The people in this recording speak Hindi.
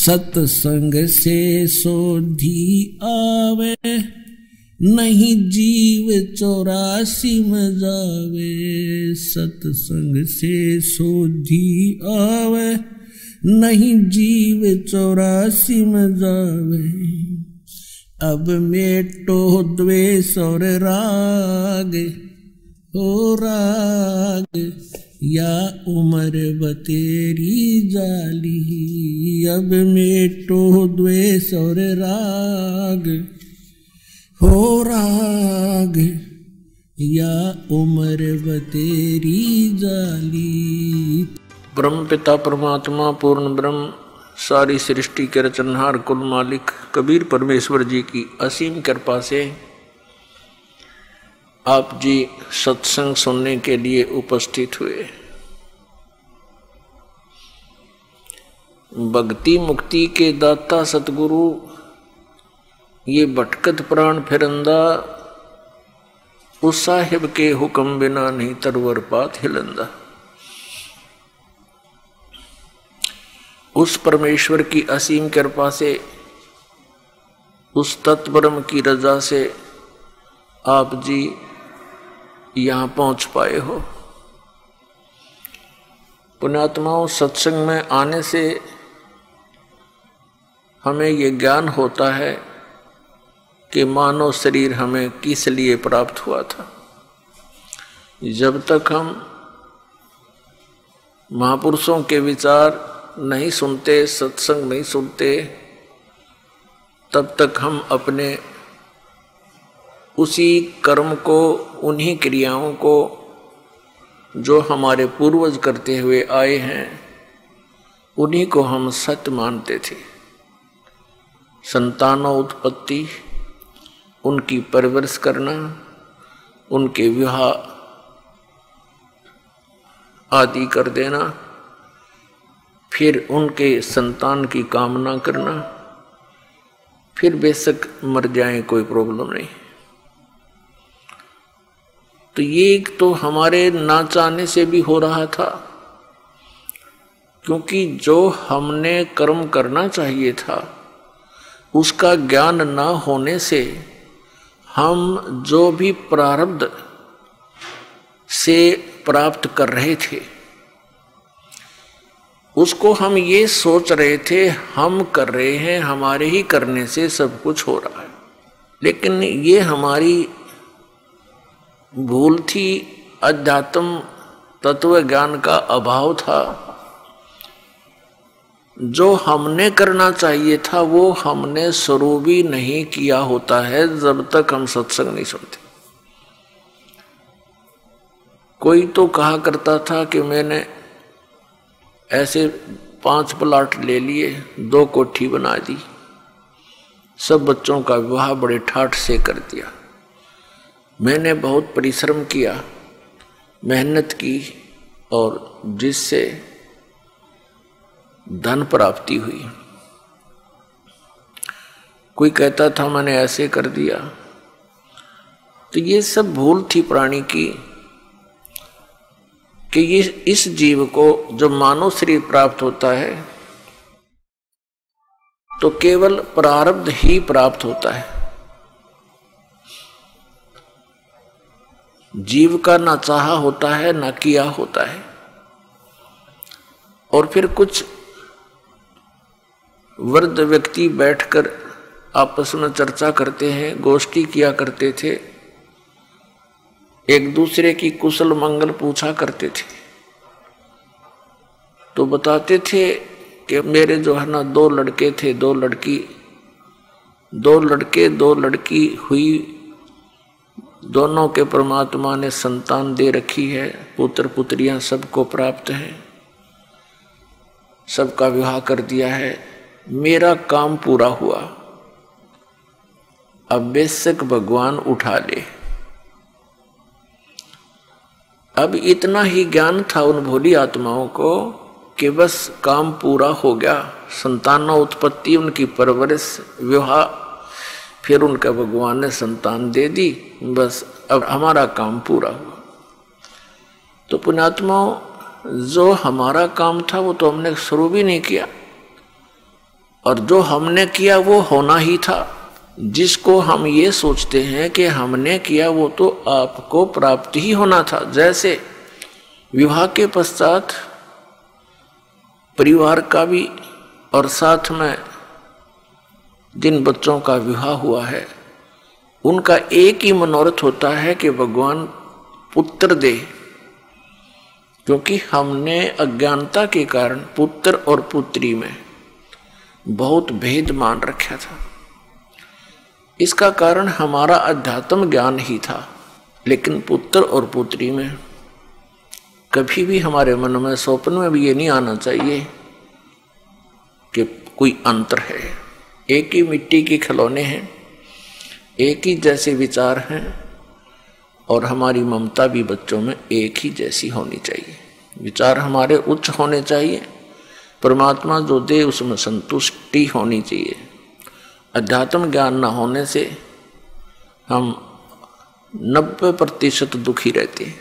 सत्संग से सोधी आवे, नहीं जीव 84 में जावे। सत्संग से सोधी आवे, नहीं जीव 84 में जावे। अब मेटो द्वेष और राग, हो राग या उम्र बतेरी जाली। अब मेटो द्वेष और राग, हो राग या उम्र बतेरी जाली। ब्रह्म पिता परमात्मा पूर्ण ब्रह्म, सारी सृष्टि के रचनहार कुल मालिक कबीर परमेश्वर जी की असीम कृपा से आप जी सत्संग सुनने के लिए उपस्थित हुए। भक्ति मुक्ति के दाता सतगुरु, ये भटकत प्राण फिरंदा, उस साहिब के हुक्म बिना नहीं तरवर पात हिलंदा। उस परमेश्वर की असीम कृपा से, उस तत्ब्रह्म की रजा से आप जी यहाँ पहुँच पाए हो। पुण्यात्माओं, सत्संग में आने से हमें ये ज्ञान होता है कि मानव शरीर हमें किस लिए प्राप्त हुआ था। जब तक हम महापुरुषों के विचार नहीं सुनते, सत्संग नहीं सुनते, तब तक हम अपने उसी कर्म को, उन्हीं क्रियाओं को जो हमारे पूर्वज करते हुए आए हैं, उन्हीं को हम सत्य मानते थे। संतानों उत्पत्ति, उनकी परवरिश करना, उनके विवाह आदि कर देना, फिर उनके संतान की कामना करना, फिर बेशक मर जाएं कोई प्रॉब्लम नहीं। तो ये तो हमारे ना चाहने से भी हो रहा था, क्योंकि जो हमने कर्म करना चाहिए था उसका ज्ञान ना होने से हम जो भी प्रारब्ध से प्राप्त कर रहे थे उसको हम ये सोच रहे थे हम कर रहे हैं, हमारे ही करने से सब कुछ हो रहा है। लेकिन ये हमारी भूल थी, अध्यात्म तत्व ज्ञान का अभाव था। जो हमने करना चाहिए था वो हमने शुरू भी नहीं किया होता है जब तक हम सत्संग नहीं सुनते। कोई तो कहा करता था कि मैंने ऐसे 5 प्लाट ले लिए, 2 कोठी बना दी, सब बच्चों का विवाह बड़े ठाठ से कर दिया। मैंने बहुत परिश्रम किया, मेहनत की, और जिससे धन प्राप्ति हुई। कोई कहता था मैंने ऐसे कर दिया। तो ये सब भूल थी प्राणी की कि ये इस जीव को जब मानव शरीर प्राप्त होता है तो केवल प्रारब्ध ही प्राप्त होता है। जीव का ना चाहा होता है ना किया होता है। और फिर कुछ वृद्ध व्यक्ति बैठकर आपस में चर्चा करते हैं, गोष्ठी किया करते थे, एक दूसरे की कुशल मंगल पूछा करते थे। तो बताते थे कि मेरे जो है ना 2 लड़के थे, 2 लड़की, 2 लड़के 2 लड़की हुई, दोनों के परमात्मा ने संतान दे रखी है, पुत्र पुत्रियां सबको प्राप्त हैं, सबका विवाह कर दिया है, मेरा काम पूरा हुआ, अब बेशक भगवान उठा ले। अब इतना ही ज्ञान था उन भोली आत्माओं को कि बस काम पूरा हो गया, संतानों उत्पत्ति, उनकी परवरिश, विवाह, फिर उनका भगवान ने संतान दे दी, बस अब हमारा काम पूरा हुआ। तो पुण्यात्माओं, जो हमारा काम था वो तो हमने शुरू भी नहीं किया, और जो हमने किया वो होना ही था। जिसको हम ये सोचते हैं कि हमने किया वो तो आपको प्राप्त ही होना था। जैसे विवाह के पश्चात परिवार का भी और साथ में जिन बच्चों का विवाह हुआ है उनका एक ही मनोरथ होता है कि भगवान पुत्र दे, क्योंकि हमने अज्ञानता के कारण पुत्र और पुत्री में बहुत भेद मान रखा था। इसका कारण हमारा अध्यात्म ज्ञान ही था, लेकिन पुत्र और पुत्री में कभी भी हमारे मन में स्वप्न में भी ये नहीं आना चाहिए कि कोई अंतर है। एक ही मिट्टी के खिलौने हैं, एक ही जैसे विचार हैं, और हमारी ममता भी बच्चों में एक ही जैसी होनी चाहिए। विचार हमारे उच्च होने चाहिए, परमात्मा जो दे उसमें संतुष्टि होनी चाहिए। अध्यात्म ज्ञान न होने से हम 90% दुखी रहते हैं।